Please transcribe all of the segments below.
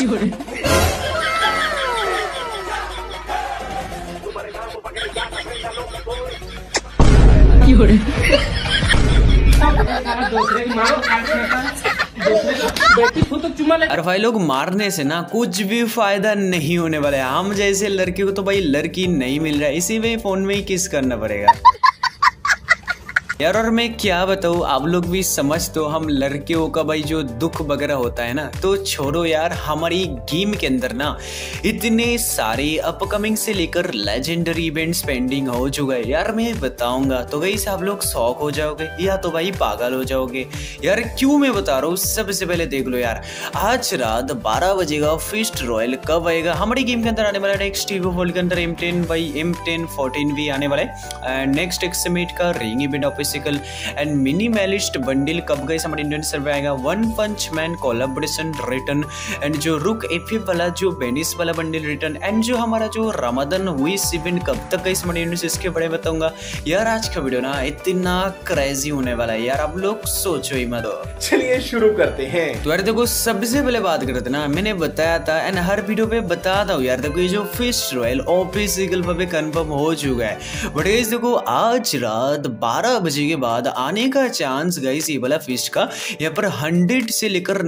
अरे भाई लोग, मारने से ना कुछ भी फायदा नहीं होने वाला है। हम जैसे लड़के को तो भाई लड़की नहीं मिल रहा है, इसी में फोन में ही किस करना पड़ेगा यार। और मैं क्या बताऊँ, आप लोग भी समझ तो, हम लड़कियों का भाई जो दुख वगैरह होता है ना, तो छोड़ो यार, हमारी गेम के अंदर ना इतने सारे अपकमिंग से लेकर लेजेंडरी इवेंट्स पेंडिंग हो चुका है यार। मैं बताऊंगा तो गाइस आप लोग शॉक हो जाओगे या तो भाई पागल हो जाओगे यार। क्यों मैं बता रहा हूँ, सबसे पहले देख लो यार, आज रात 12 बजेगा फीस्ट रॉयल कब आएगा हमारी गेम के अंदर आने वाला है। नेक्स्ट ईवो वर्ल्ड के अंदर M10 भाई M10 14 भी आने वाला है। नेक्स्ट एक्समेट का ring event and minimalist bundle कब गए हमारे इंडियन सर्वर आएगा। One punch man collaboration return, and जो रुक एफएफ वाला जो बेनिस वाला बंडल रिटर्न, एंड जो हमारा जो रमजान विश इवेंट कब तक गई हमारे इंडियन, इसके बारे में बताऊंगा यार। आज का वीडियो ना इतना क्रेजी होने वाला है यार, आप लोग सोचो ही मत। चलिए शुरू करते हैं। तो यार देखो, सबसे पहले बात करते ना, मैंने बताया था एंड हर वीडियो पे बताता हूँ यार, देखो ये जो फिस्ट रॉयल ऑफिशियल पे कंफर्म हो चुका है। बट गाइस देखो, आज रात 12 बजे के बाद आने का चांस गाइस ये वाला फिस्ट का यहाँ पर 100 से लेकर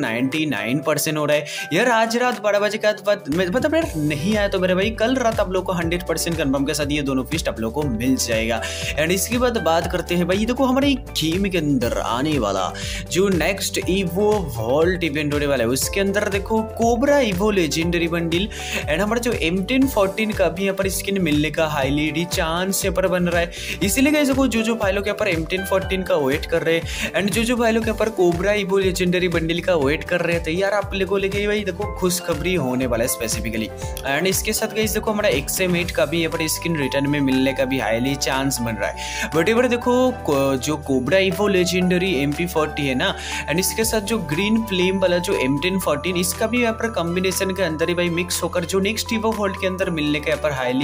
99% हो रहा है यार। आज रात 12 बजे के बाद मतलब यार नहीं आया तो मेरे भाई कल रात आप लोग को 100% कंफर्म के साथ ये दोनों फिस्ट आप लोग को मिल जाएगा। एंड इसके बाद बात करते हैं भाई, देखो हमारे गेम के अंदर आने वाला जो नेक्स्ट ईवो वॉल्ट इवेंट होने वाला है, उसके अंदर देखो cobra evo legendary bundle and हमारा जो M10 14 का भी यहाँ पर स्किन मिलने का हाईली चांस यहाँ पर बन रहा है। इसीलिए गाइस देखो, जो भाई लोग यहाँ पर M10 14 का वेट कर रहे हैं एंड जो भाई लोग यहाँ पर कोबरा ईवो लेजेंडरी बंडल का वेट कर रहे थे यार, आप लोगों लेके भाई देखो खुशखबरी होने वाला है स्पेसिफिकली। एंड इसके साथ गाइस देखो हमारा XM8 का भी यहाँ पर स्किन रिटर्न में मिलने का भी हाईली चांस बन रहा है। बट यहाँ देखो जो कोबरा ईवो लेजेंडरी MP40 है ना, एंड इसके साथ जो ग्रीन फ्लेम वाला जो M10 14, इसका भी यहाँ पर कॉम्बिनेशन के अंदर ही भाई मिक्स होकर जो नेक्स्ट ईवो वर्ल्ड के अंदर मिलने का यहाँ पर हाईली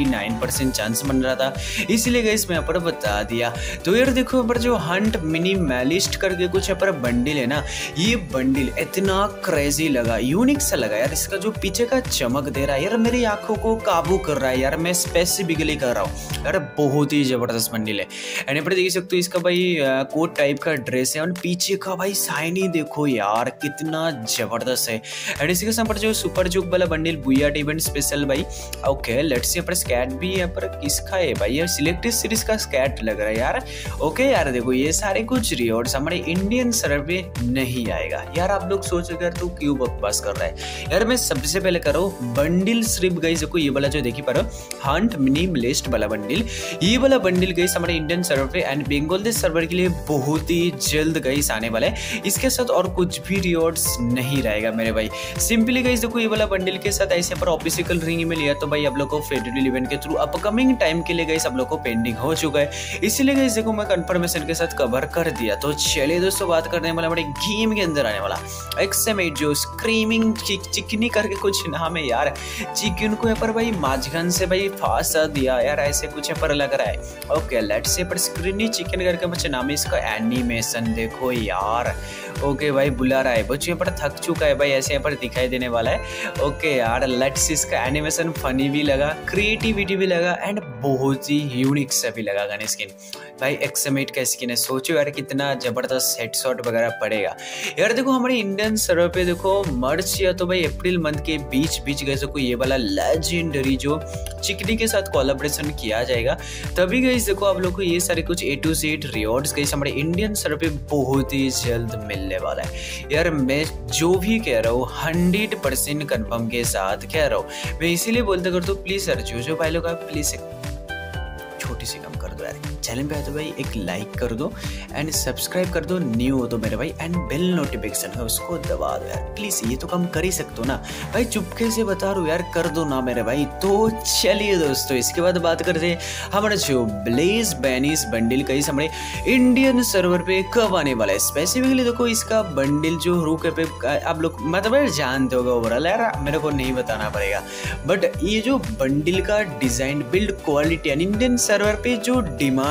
99% चांस बन रहा था, इसलिए गाइस मैं यहाँ पर बता दिया। तो यार देखो यहाँ पर जो हंट मिनिमलिस्ट करके कुछ यहाँ पर बंडल है ना, ये बंडल इतना क्रेजी लगा, यूनिक सा लगा यार। इसका जो पीछे का चमक दे रहा है यार, मेरी आंखों को काबू कर रहा है यार, मैं स्पेसिफिकली कर रहा हूँ यार, बहुत ही जबरदस्त बंडल है। एंड यहाँ पर देख सकते हो इसका भाई कोट टाइप का ड्रेस है, और पीछे का भाई शाइनी देखो यार कितना जबरदस्त है। एंड इसके साथ जो सुपर जुग वाला बंडल बुयाट इवेंट स्पेशल भाई, ओके लेट्स यहाँ पर स्कैट भी यहाँ पर किसका है भाई, ये सिलेक्टेड सीरीज का स्कैट लग रहा है यार। ओके यार देखो, ये सारे कुछ रिवॉर्ड्स हमारे इंडियन सर्वर पे नहीं आएगा यार। आप लोग सोचोगे यार तू क्यों बकवास कर रहा है यार। मैं सबसे पहले करो बंडल सिर्फ गाइस देखो, ये वाला जो देखी पा रहे हो हंट मिनिमलिस्ट वाला बंडल, ये वाला बंडल गाइस हमारे इंडियन सर्वर पे एंड बंगाल सर्वर के लिए बहुत ही जल्द गाइस आने वाला है। इसके साथ और कुछ भी रिवॉर्ड्स नहीं रहेगा मेरे भाई। सिंपली गाइस देखो, ये वाला बंडल के साथ ऐसे पर ऑफिशियल रिंग में लिया तो भाई आप लोग को फेडरल इवेंट के थ्रू अपकमिंग टाइम के लिए गाइस आप लोग को पेंडिंग हो चुका है, इसलिए गाइस देखो मैं कंफर्मेशन के साथ कवर कर दिया। तो चलिए दोस्तों, बात करने वाला हमारे गेम के अंदर आने वाला XM8 जो स्क्रीमिंग चिकनी करके कुछ नाम है यार, चिकन को यहाँ पर भाई माझगन से भाई फांसा दिया यार, ऐसे कुछ यहाँ पर लग रहा है। ओके लेट्स से पर स्क्रीनी चिकन करके बच्चे नाम है इसका। एनिमेशन देखो यार, ओके भाई बुला रहा है बच्चे, यहाँ पर थक चुका है भाई, ऐसे यहाँ पर दिखाई देने वाला है। ओके यार लेट्स, इसका एनिमेशन फनी भी लगा, क्रिएटिविटी भी लगा एंड बहुत ही यूनिक सा भी लगा गन स्किन भाई। XM8 का स्किन है, सोचो यार कितना जबरदस्त हेडशॉट वगैरह पड़ेगा यार। देखो हमारे इंडियन सर्वर पे देखो मार्च या तो भाई अप्रैल मंथ के बीच गए को ये वाला लेजेंडरी जो चिकनी के साथ कोलैबोरेशन किया जाएगा, तभी गाइस देखो आप लोग को ये सारे कुछ A to Z rewards guys हमारे इंडियन सर्वर पे बहुत ही जल्द मिलने वाला है यार। मैं जो भी कह रहा हूँ 100% कंफर्म के साथ कह रहा हूँ, मैं इसीलिए बोलता करता हूँ प्लीज सर जो भाई लोग आप प्लीज छोटी सी कम कर दो यार, चैनल पे आए तो भाई एक लाइक कर दो एंड सब्सक्राइब कर दो न्यू हो तो मेरे भाई, एंड बेल नोटिफिकेशन है उसको दबा दो यार प्लीज, ये तो कम कर ही सकते हो ना भाई, चुपके से बता रहा हूँ यार, कर दो ना मेरे भाई। तो चलिए दोस्तों, इसके बाद बात करते हैं हमारा जो ब्लेज बेनिस बंडल का हमारे इंडियन सर्वर पे कब आने वाला है। स्पेसिफिकली देखो इसका बंडल जो रूक पे आप लोग मतलब यार जानते होगा ओवरऑल यार, मेरे को नहीं बताना पड़ेगा, बट ये जो बंडल का design build quality Indian server पे जो डिमांड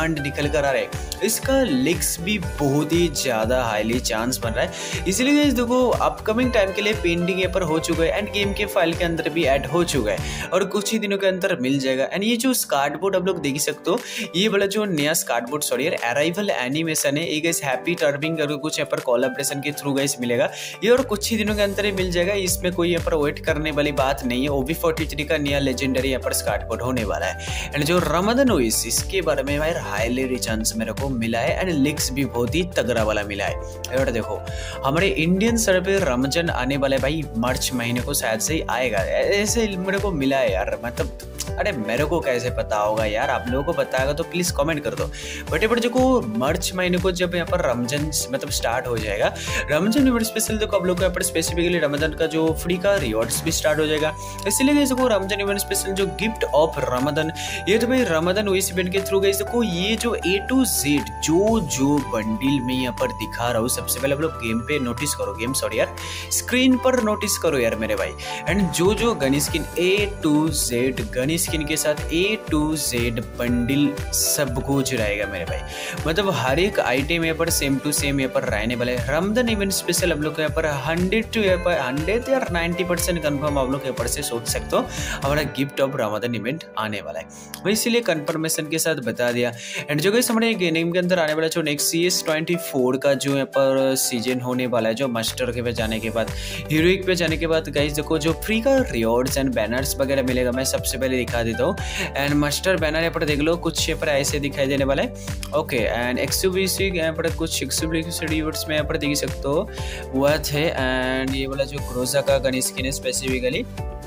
ब्रांड निकल कर आ रहे हैं, इसका लीक्स भी बहुत ही ज़्यादा हाईली चांस बन रहा है। इसीलिए गाइस देखो अपकमिंग टाइम के लिए पेंडिंग यहाँ पर हो चुका है एंड गेम के फाइल के अंदर भी ऐड हो चुका है और कुछ ही दिनों के अंदर मिल जाएगा। एंड ये जो स्कार्ट बोर्ड आप लोग देख सकते हो, ये वाला जो नया स्कार्ट बोर्ड सॉरी यार अराइवल एनिमेशन है, ये गाइस हैप्पी टर्बिंग करके कुछ यहाँ पर कोलैबोरेशन के थ्रू गाइस मिलेगा ये और कुछ ही दिनों के अंदर ही मिल जाएगा। इसमें कोई यहाँ पर वेट करने वाली बात नहीं है। OB43 का नया लेजेंडरी यहाँ पर स्कार्ट बोर्ड होने वाला है। एंड जो रमजान ओएस इसके बारे में भाई हाईली चांस मेरे को मिला है एंड लीक्स भी बहुत ही तगड़ा वाला मिला है। और देखो हमारे इंडियन सर्वर पे रमजान आने वाला है भाई, मार्च महीने को शायद से ही आएगा, ऐसे मेरे को मिला है यार। मतलब अरे मेरे को कैसे पता होगा यार, आप लोगों को पता होगा तो प्लीज कमेंट कर दो। बट देखो मार्च महीने को जब यहाँ पर रमजान मतलब स्टार्ट हो जाएगा, रमजान इवेंट स्पेशल देखो आप लोग को यहाँ पर स्पेसिफिकली रमजान का जो फ्री का रिवॉर्ड्स भी स्टार्ट हो जाएगा। इसीलिए देखो रमजान इवेंट स्पेशल जो गिफ्ट ऑफ रमजान, ये तो भाई रमजान ओएस इवेंट के थ्रू गई देखो ये जो A to Z जो बंडल में यहाँ पर दिखा रहा हूँ, सबसे पहले आप लोग गेम पे नोटिस करो, गेम सॉरी यार स्क्रीन पर नोटिस करो यार मेरे भाई। एंड जो gun skin A to Z gun skin के साथ A to Z बंडल सब कुछ रहेगा मेरे भाई। मतलब हर एक आइटम यहाँ पर सेम टू सेम यहाँ पर रहने वाले। रमजान इवेंट स्पेशल आप लोग यहाँ पर 100 या 90% कन्फर्म आप लोग यहाँ पर से सोच सकते हो हमारा गिफ्ट ऑफ रमजान इवेंट आने वाला है, वही इसीलिए कंफर्मेशन के साथ बता दिया। एंड जो गाइस हमारे गेम के अंदर आने वाला जो नेक्स्ट CS24 का जो यहाँ पर सीजन होने वाला है, जो मास्टर के पे जाने के बाद हीरोइक पे जाने के बाद गाइस देखो जो फ्री का रिवॉर्ड्स एंड बैनर्स वगैरह मिलेगा, मैं सबसे पहले दिखा देता हूँ। एंड मास्टर बैनर यहाँ पर देख लो कुछ यहाँ पर ऐसे दिखाई देने वाला है। ओके एंड एक्सक्लूसिव यहाँ पर कुछ एक्सक्लूसिव रिवॉर्ड्स में यहाँ पर देख सकते हो हुआ थे। एंड ये वाला जो क्रोजा का गन स्किन है स्पेसिफिकली,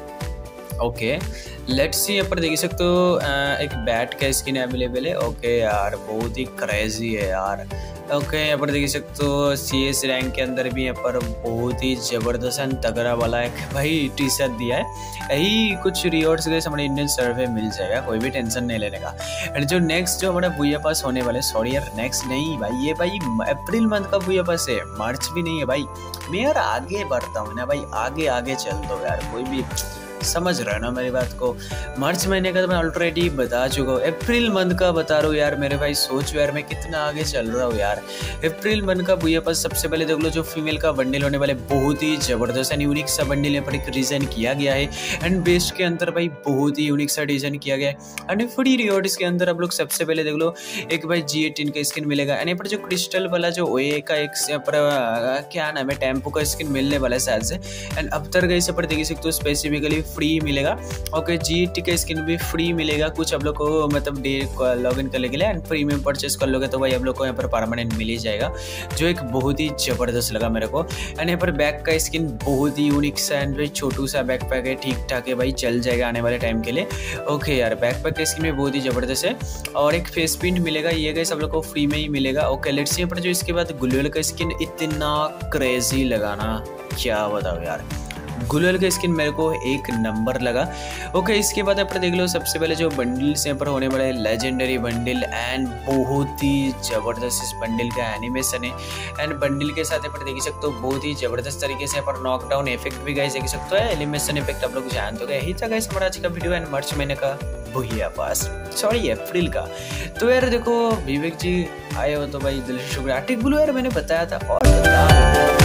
ओके लेट्स सी यहाँ पर देख सकते हो एक बैट का स्किन अवेलेबल है। ओके यार बहुत ही क्रेजी है यार। ओके यहाँ पर देख सकते हो CS रैंक के अंदर भी यहाँ पर बहुत ही जबरदस्त एंड तगड़ा वाला एक भाई टी शर्ट दिया है। यही कुछ रिवॉर्ड्स गए हमारे इंडियन सर्वे मिल जाएगा, कोई भी टेंशन नहीं लेने का। एंड जो नेक्स्ट जो हमारा बुया पास होने वाले, सॉरी यार नेक्स्ट नहीं भाई, ये भाई अप्रैल मंथ का बुया पास है, मार्च भी नहीं है भाई। मैं यार आगे बढ़ता हूँ ना भाई, आगे चल दो यार, कोई भी समझ रहे हो ना मेरी बात को। मार्च महीने का तो मैं ऑलरेडी बता चुका हूँ, अप्रैल मंथ का बता रहा हूँ यार मेरे भाई। सोचो यार मैं कितना आगे चल रहा हूँ यार। अप्रैल मंथ का बुया पास सबसे पहले देख लो जो फीमेल का बंडल होने वाले, बहुत ही जबरदस्त एंड यूनिक सा बंडल यहाँ पर एक डिजाइन किया गया है। एंड बेस्ट के अंदर भाई बहुत ही यूनिक सा डिजाइन किया गया है। एंड फ्री रिवॉर्ड्स के अंदर आप लोग सबसे पहले देख लो एक भाई G18 का स्किन मिलेगा। एंड यहाँ पर जो क्रिस्टल वाला जो ओए का एक यहाँ पर क्या नाम है टेम्पो का स्किन मिलने वाला है शायद से। एंड अब तक गई पर देख सकते हो स्पेसिफिकली फ्री मिलेगा। ओके G80 का स्किन भी फ्री मिलेगा कुछ आप लोग को, मतलब डे लॉग इन करने के लिए। एंड प्रीमियम परचेस कर लोगे तो भाई आप लोग को यहाँ पर परमानेंट मिल ही जाएगा, जो एक बहुत ही जबरदस्त लगा मेरे को। एंड यहाँ पर बैक का स्किन बहुत ही यूनिक सा एंड भाई छोटू सा बैक पैक है, ठीक ठाक है भाई, चल जाएगा आने वाले टाइम के लिए। ओके यार बैक पैक का स्किन भी बहुत ही जबरदस्त है। और एक फेस पिंट मिलेगा, ये गए सब लोग को फ्री में ही मिलेगा। ओके लेट्स सी यहाँ पर जो इसके बाद गुलेल का स्किन इतना क्रेजी लगाना, क्या बताओ यार, गुलेल का स्किन मेरे को एक नंबर लगा। ओके इसके बाद यहाँ पर देख लो सबसे पहले जो बंडल्स यहाँ पर होने वाला है, लेजेंडरी बंडल एंड बहुत ही जबरदस्त इस बंडल का एनिमेशन है। एंड बंडल के साथ यहाँ पर देख सकते हो बहुत ही जबरदस्त तरीके से यहाँ पर नॉकडाउन इफेक्ट भी गाइस देख सकते हो, एनिमेशन इफेक्ट आप लोग जान तो गए। यही था गाइस हमारा आज का वीडियो एंड मार्च महीने का बुया पास, सॉरी अप्रैल का। तो यार देखो विवेक जी आए हो तो भाई दिल से शुक्रिया। टिक बोलो यार मैंने बताया था और